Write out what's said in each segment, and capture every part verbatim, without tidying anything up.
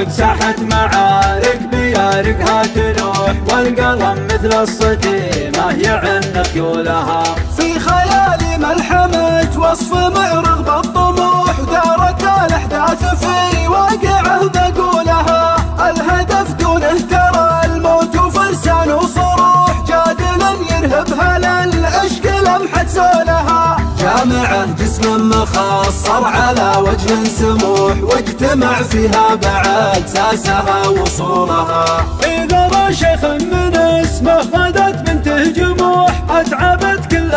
الورق ساحة معارك بيارقها تلوح، والقلم مثل الصديمة يعن خيولها. في خيالي ملحمة وصف معرغ بالطموح، دارت الأحداث في واقعه بقولها. الهدف دونه ترى الموت وفرسان وصروح، جادل يرهبها للعشق لمحة سولها. جامعة جسم مخصر على وجه سموح، واجتمع فيها بعد ساسها وصولها. إذا را شيخ من اسمه غدت بنته جموح، أتعبت كل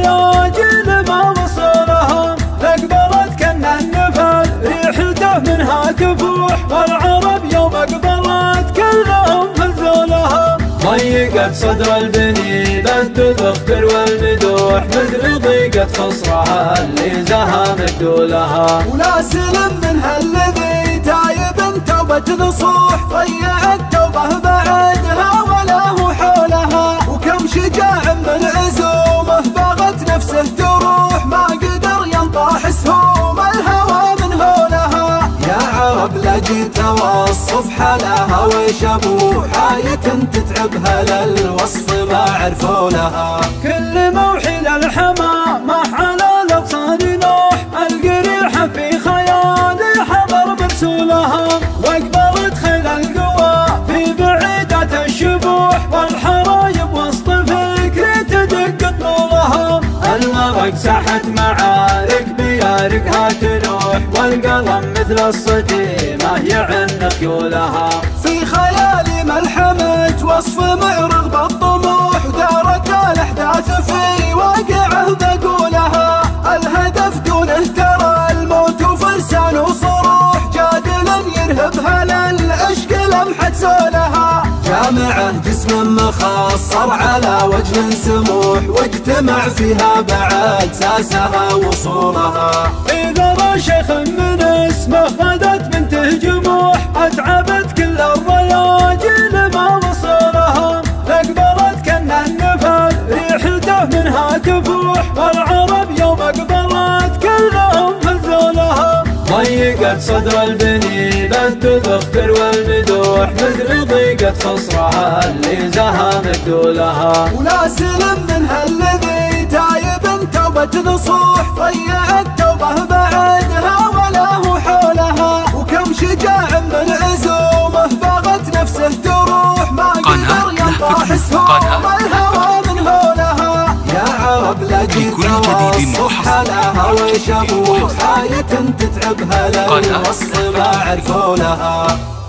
الرياجل ما وصولها. أقبلت كأنه النفل ريحته منها تفوح، والعرب يوم أقبلت كلهم فزولها. ضيقت صدر البنيبة تذكر والمدوح، مثل ضيقة خصرها اللي زهمت دولها. ولا سلم منها الذي تايب توبة نصوح، ضيع التوبة بعدها ولا هو حولها. وكم شجاع من عزومه باغت نفسه تروح، ما قدر ينطاح سهوم الهوى من هولها. يا عرب لا جيت اوصف حالها ويش ابوح، حاية تتعبها للوصف ما عرفوا لها. كل موحي للحما ما على الاغصان نوح، القريحة في خيالي حضر مرسولها. واقبلت خيل القوى في بعيدات الشبوح، والحرايب وسط فكري تدق طولها. الورق ساحة معارك بيارقها تلوح، والقلم مثل الصديمة يعن خيولها. في خيالي ملحمة وصف معرغ بالطموح، دارت الأحداث في واقعه بقولها. الهدف دونه ترى الموت وفرسان وصروح، جادل يرهبها للعشق لمحة سولها. جامعة جسم مخصر على وجه سموح، واجتمع فيها بعد ساسها وصولها. إذا را شيخ من اسمه غدت بنته جموح، أتعبت كل الرياجل ما وصولها. أقبلت كأنه النفل ريحته منها تفوح، والعرب يوم أقبلت كلهم فزولها. ضيقت صدر البنيبة تذكر والمدوح، مثل ضيقة خصرها اللي زهمت دولها. ولا سلم منها الذي تايب توبة نصوح، ضيع التوبة بعدها ولا هو حولها. وكم شجاع من عزومه باغت نفسه تروح، ما قدر ينطاح سهوم الهوى من هولها. يا عرب لا جيت اوصف حالها ويش ابوح، حاية تتعبها للوصف ما عرفوا لها.